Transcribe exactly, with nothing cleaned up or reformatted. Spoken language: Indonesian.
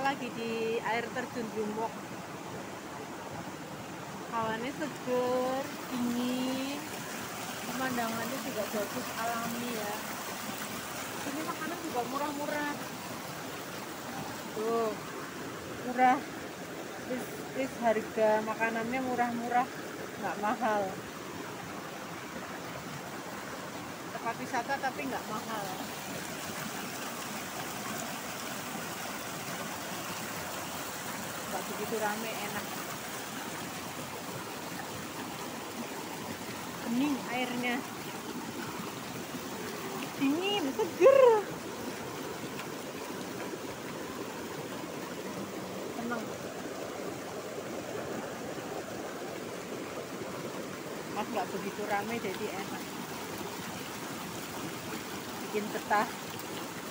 lagi di air terjun Jumok. Hawannya seger, dingin, pemandangannya juga bagus, alami ya. Ini makanan juga murah-murah. Tuh, murah. Terus, terus harga makanannya murah-murah, nggak mahal. Tempat wisata tapi nggak mahal. Nggak begitu rame, enak. Bening airnya, dingin, seger. Seneng. Mas nggak begitu rame jadi enak. Bikin betah.